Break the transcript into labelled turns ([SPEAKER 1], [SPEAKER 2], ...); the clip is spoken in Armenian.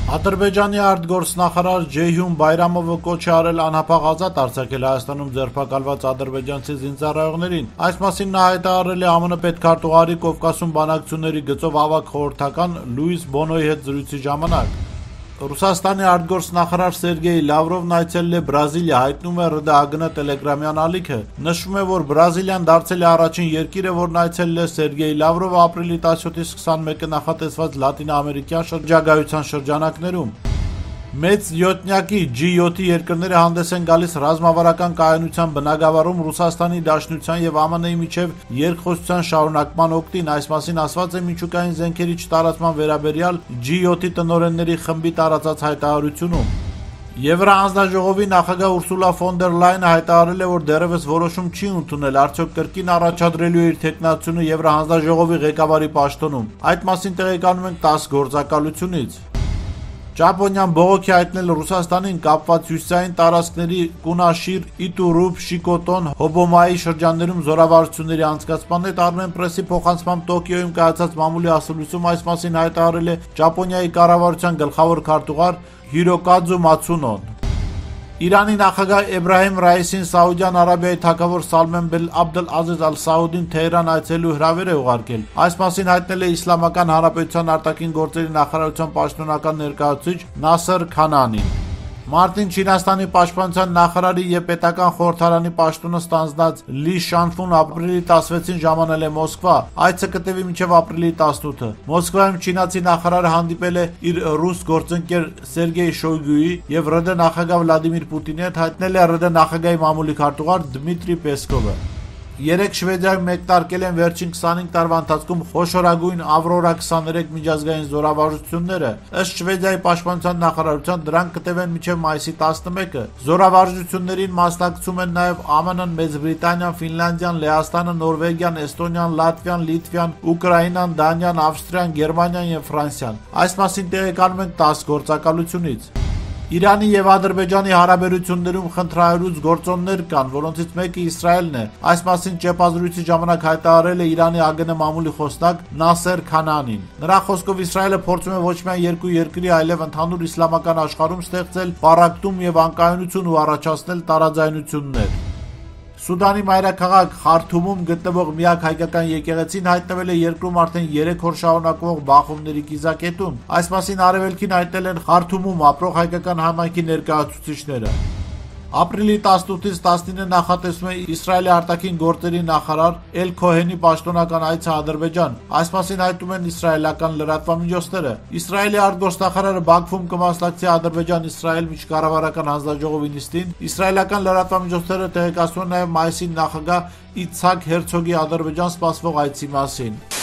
[SPEAKER 1] Ադրբեջանի արտգործնախարար Ջեյհուն Բայրամովը կոչ է արել անհապաղ ազատ արձակել Հայաստանում ձերբակալված ադրբեջանցի զինծառայողներին։ Այս մասին նա հայտարարել է ԱՄՆ պետքարտուղարի Կովկասում բանակցությունների գծով ավագ խորհրդական Լուիս Բոնոյի հետ զրույցի ժամանակ։ Ռուսաստանի արտգործնախարար Սերգեյ Լավրովն այցելել է Բրազիլիա, հայտնում է ՌԴԱԳՆ տելեգրամյան ալիքը։ Նշվում է, որ Բրազիլիան դարձել է առաջին երկիրը, որն այցելել է Սերգեյ Լավրովը ապրիլի 17-ից 21-ը նախատեսված լատինաամերիկյան շրջագայության շրջանակներում։ Մեծ յոթնյակի G7 երկրները հանդես են գալիս ռազմավարական կայունության բնագավառում Ռուսաստանի Դաշնության եւ ԱՄՆ-ի միջև երկխոսության շարունակման օգտին, այս մասին ասված է միջուկային զենքերի չտարածման վերաբերյալ G7-ի տնօրենների խմբի տարածած հայտարարությունում։ Եվրահանձնաժողովի նախագահ Ուրսուլա ֆոն դեր Լայնը հայտարարել է, որ դեռևս որոշում չի ընդունել, արդյոք կրկին առաջադրելու է իր թեկնածությունը Եվրահանձնաժողովի ղեկավարի պաշտոնում։ Այդ մասին տեղեկանում ենք 10 գործակալությունից։ Ճապոնիան բողոքի հայտնել Ռուսաստանին կապված հյուսիսային տարածքների Կունաշիր, Իտուրուփ, Շիկոտոն, Հոբոմայի շրջաններում զորավարությունների անցկացման հետ Armenpress-ի փոխանցմամբ Տոկիոյում կայացած մամուլի ասուլիսում այս մասին հայտարարել է Ճապոնիայի կառավարության գլխավոր քարտուղար Հիրոկաձու Մացունոն։ Իրանի նախագահ Էբրահիմ Ռայիսին Սաուդյան Արաբիայի թագավոր Սալման բեն Աբդել-Ազիզ Ալ-Սաուդին Թեհրան այցելելու հրավեր է ուղարկել։ Այս մասին հայտնել է Իսլամական Հանրապետության արտաքին գործերի նախարարության պաշտոնական ներկայացուցիչ Նասեր Քանանին։ Մարտին Չինաստանի պաշտպանության նախարարի եւ պետական խորհրդարանի պաշտոնը ստանձնած Լի Շանֆուն ապրիլի 16-ին ժամանել է Մոսկվա։ Այցը կտևի մինչև ապրիլի 18-ը։ Մոսկվայում չինացի նախարարը հանդիպել է իր ռուս գործընկեր Սերգեյ Շոյգուի եւ ՌԴ նախագահ Վլադիմիր Պուտինի հետ, հայտնել է ՌԴ նախագահի մամուլի քարտուղար Դմիտրի Պեսկովը։ Երեք Շվեդիայում մեկնարկել են վերջին 25 տարվա ընթացքում խոշորագույն Ավրորա 23 միջազգային զորավարժությունները։ Ըստ Շվեդիայի պաշտպանության նախարարության դրանք կտևեն մինչև մայիսի 11-ը։ Զորավարժություններին մասնակցում են նաև ԱՄՆ-ն, Մեծ Բրիտանիան, Ֆինլանդիան, Լեհաստանը, Նորվեգիան, Էստոնիան, Լատվիան, Լիտվան, Ուկրաինան, Դանիան, Ավստրիան, Գերմանիան եւ Ֆրանսիան։ Այս մասին տեղեկանում ենք 10 գործակալությունից։ Իրանի եւ Ադրբեջանի հարաբերություններում խնդրահարույց գործոններ կան, որոնցից մեկը Իսրայելն է։ Այս մասին ճեպազրույցի ժամանակ հայտարարել է Իրանի ԱԳՆ մամուլի խոսնակ Նասեր Քանանին։ Նրա խոսքով Իսրայելը փորձում է ոչ միայն երկու երկրի, այլև ընդհանուր իսլամական աշխարհում ստեղծել պառակտում եւ անկայունություն ու առաջացնել տարաձայնություններ։ Սուդանի մայրաքաղաք Խարթումում գտնվող միակ հայկական եկեղեցին հայտնվել է երկրում արդեն 3 օր շարունակվող բախումների կիզակետում։ Այս մասին արևելքին հայտնել են Խարթումում ապրող հայկական համայնքի ներկայացուցիչները։ Ապրիլի 18-ից 19-ը նախատեսվում է Իսրայելի արտաքին գործերի նախարար Էլ Քոհենի պաշտոնական այցը Ադրբեջան։ Այս մասին հայտնում են իսրայելական լրատվամիջոցները։ Իսրայելի արտգործնախարարը Բաքվում կմասնակցի Ադրբեջան-Իսրայել միջկառավարական հանձնաժողովի նիստին։ Իսրայելական լրատվամիջոցները տեղեկացնում են նաև մայիսին նախագահ Իցհակ Հերցոգի Ադրբեջան սպասվող այցի մասին։